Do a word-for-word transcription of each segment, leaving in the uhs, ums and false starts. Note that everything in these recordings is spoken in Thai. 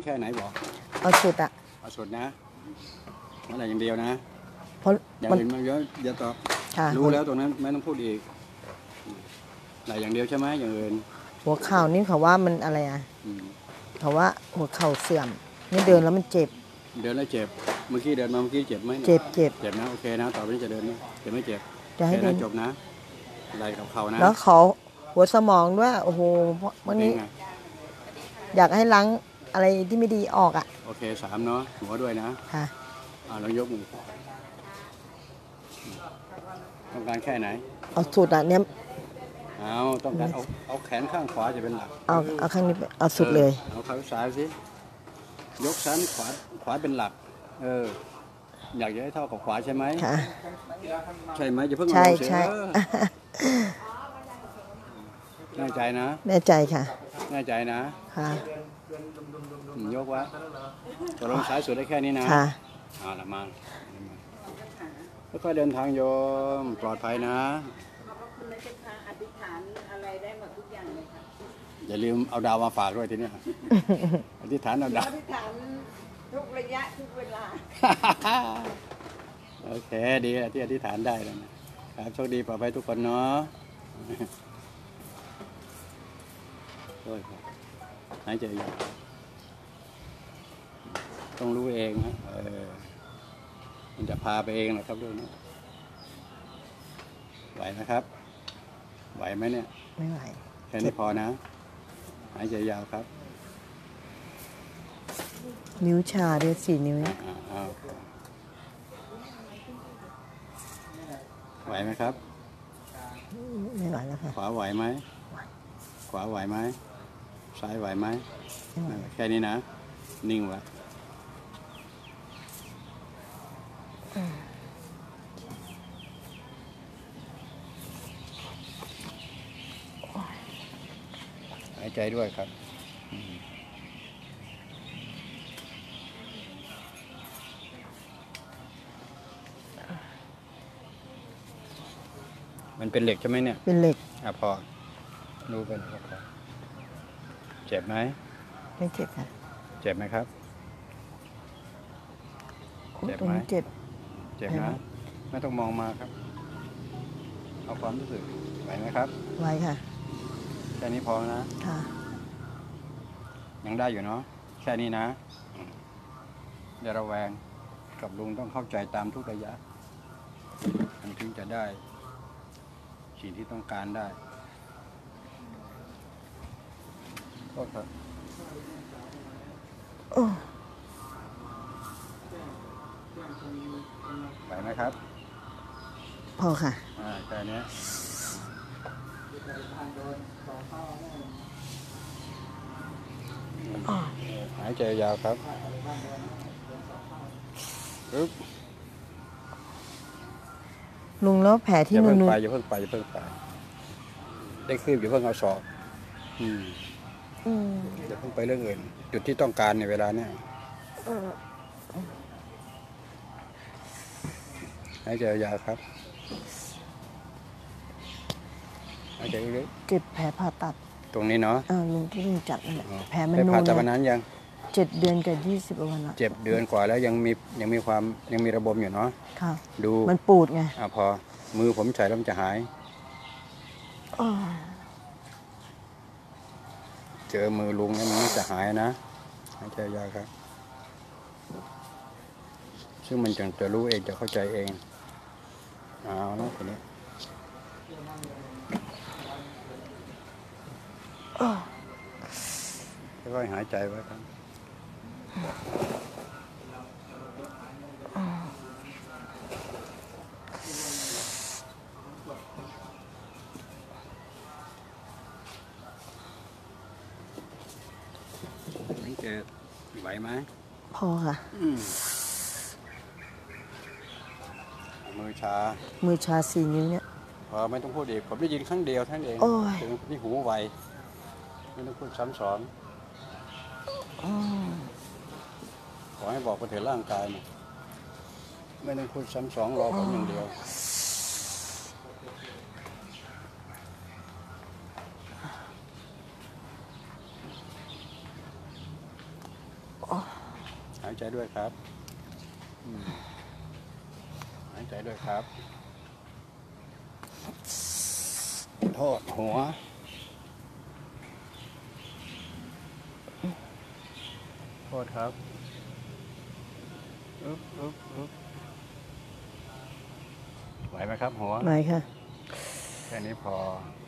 แค่ไหนบอกเอาสุดอะเอาสุดนะอะไรอย่างเดียวนะเพราะอย่างอื่นมันเยอะเดี๋ยวตอบรู้แล้วตรงนั้นไม่ต้องพูดอีกอะไรอย่างเดียวใช่ไหมอย่างอื่นหัวเข่านี่เขาว่ามันอะไรอ่ะเขาว่าหัวเข่าเสื่อมนี่เดินแล้วมันเจ็บเดินแล้วเจ็บเมื่อกี้เดินมาเมื่อกี้เจ็บไหมเจ็บเจ็บเจ็บนะโอเคนะต่อไปนี้จะเดินไหมเจ็บไม่เจ็บจะให้เดินจบนะอะไรกับเขานะแล้วเขาหัวสมองด้วยโอ้โหวันนี้อยากให้ล้างอะไรที่ไม่ดีออกอ่ะโอเคสามเนาะหัวด้วยนะค่ะอ่าลองยกมือต้องการแค่ไหนเอาสุดอ่ะเนี่ยเอาต้องการเอาเอาแขนข้างขวาจะเป็นหลักเอาเอาข้างนี้เอาสุดเลยเอาข้างซ้ายสิยกซ้ายขวาขวาเป็นหลักเอออยากจะให้เท่ากับขวาใช่ไหมค่ะใช่ไหมจะเพิ่งใช่ใช่แน่ใจนะแน่ใจค่ะแน่ใจนะค่ะยกไว้ตัวลงซ้ายสุดได้แค่นี้นะค่ะเอาละมาแล้วก็เดินทางโยมปลอดภัยนะอธิษฐานอะไรได้หมดทุกอย่างเลยค่ะอย่าลืมเอาดาวมาฝากด้วยทีนี้อธิษฐานเอาดาวอธิษฐานทุกระยะทุกเวลาโอเคดีที่อธิษฐานได้แล้วนะครับโชคดีปลอดภัยทุกคนเนาะโอ้ยหายใจอยู่ต้องรู้เองนะเออมันจะพาไปเองนะครับด้วยนะไหวนะครับไหวไหมเนี่ยไม่ไหวแค่นี้พอนะหายใจยาวครับนิ้วชาด้วยสี่นิ้วไหวไหมครับไม่ไหวแล้วค่ะขวาไหวไหมขวาไหวไหมซ้ายไหวไหมแค่นี้นะนิ่งไว้หายใจด้วยครับมันเป็นเหล็กใช่ไหมเนี่ยเป็นเหล็กอ่ะพอรู้เป็นพอเจ็บไหมไม่เจ็บค่ะเจ็บไหมครับเจ็บไหมเจ็บเจ็บนะไม่ต้องมองมาครับเอาความรู้สึกไหวไหมครับไหวค่ะแค่นี้พอนะค่ะยังได้อยู่เนาะแค่นี้นะอย่าระแวงกับลุงต้องเข้าใจตามทุกระยะมันถึงจะได้สิ่งที่ต้องการได้ก็ครับไหวไหมครับพอค่ะอ่าแค่นี้หายใจยาวครับปึ๊บลุงแล้วแผลที่นูนๆอย่าเพิ่งไปอย่าเพิ่งไปได้คืบอย่าเพิ่งเอาศอกอืมอย่าเพิ่งไปเรื่องอื่นจุดที่ต้องการในเวลาเนี้ยหายใจยาวครับหายใจลึกเจ็บแผลผ่าตัดตรงนี้เนาะอ่าลุงที่ลุงจัดนั่นแหละแผลมันนูนผ่าตัดวันนั้นยังเจ็ดเดือนกับยี่สิบวันละเจ็ดเดือนกว่าแล้วยังมียังมีความยังมีระบบอยู่เนาะค่ะดูมันปูดไงอ่าพอมือผมใส่แล้วมันจะหายเจอมือลุงแล้วมันจะหายนะหายใจยาวครับซึ่งมันจะจะรู้เองจะเข้าใจเองเอาแล้วทีนี้ค่อยๆหายใจไว้ครับนี่จะไหวไหมพอค่ะมือชามือชาสี่นิ้วเนี่ยพอไม่ต้องพูดอีกผมได้ยินครั้งเดียวท่านเองถึงที่หูไวไม่ต้องพูดซ้ำซ้อนขอให้บอกไปถึงร่างกายนะไม่ต้องพูดซ้ำซ้อนรอผมอย่างเดียวหายใจด้วยครับอืมหายใจด้วยครับโทษหัวโทษครับอึ๊บอึ๊บอึ๊บไหวไหมครับหัวไหนค่ะแค่นี้พอ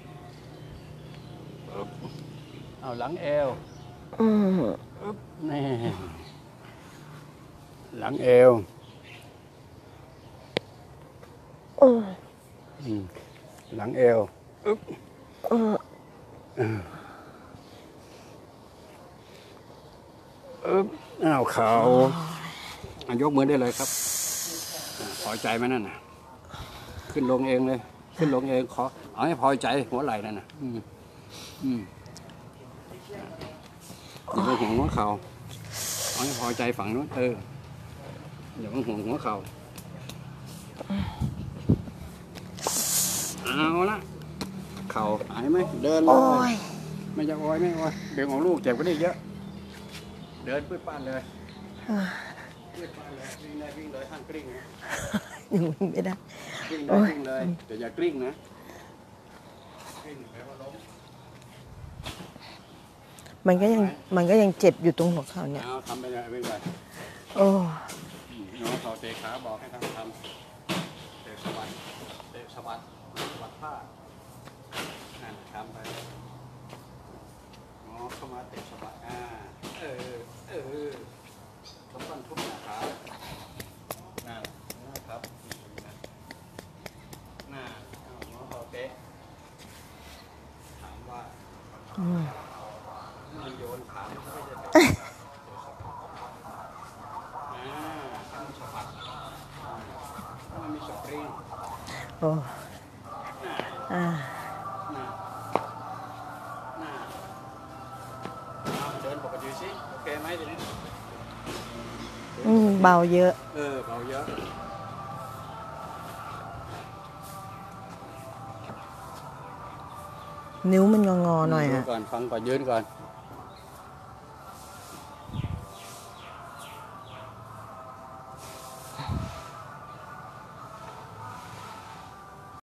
อึ๊บเอาหลังเอวอืมอึ๊บนี่หลังเอวอืมอืมหลังเอวอึ๊บอืมอึ๊บอ้าวเข่าอ่ะยกมือได้เลยครับอ่ะพอใจไหมนั่นน่ะ ขึ้นลงเองเลย ขึ้นลงเองขอเอาให้พอใจหัวไหล่นั่นน่ะ อืมอืมอย่าไปห่วงหัวเข่าเอาให้พอใจฝั่งนู้นเอออย่าไปห่วงหัวเข่าเอาละเข่าหายไหมเดินเลโอ้ยยไม่จะโอยไม่โอยเด็กของลูกเจ็บก็ได้เยอะ เดินปื้ดป้านเลยปื้ดป้านเลยวิ่งได้วิ่งเลยห้ามกลิ้งนะยังไม่ได้กลิ้งได้กลิ้งเลยแต่อย่ากลิ้งนะกลิ้งแปลว่าล้มมันก็ยังมันก็ยังเจ็บอยู่ตรงหัวเข่าเนี่ยเอาทำไปเลยวิ่งไปโอ้น้องเขาเตะขาบอกให้ทำทำเตะสะบัดเตะสะบัดสะบัดผ้านั่นทำไปงอเข้ามาเตะสะบัดอ่าเออเออทุบต้นทุบหน้าขานั่นนะครับหน้าเอาน้องเขาเตะถามว่าอืมมันโยนขาไม่ได้จะเตะอ่าทำสะบัดมันมีสปริงโอ้อ่าหน้าหน้าเอาเดินปกติสิโอเคไหมทีนี้อืมเบาเยอะเออเบาเยอะนิ้วมันงอๆหน่อยยือ่ะก่อนฟังก่อนยืนก่อน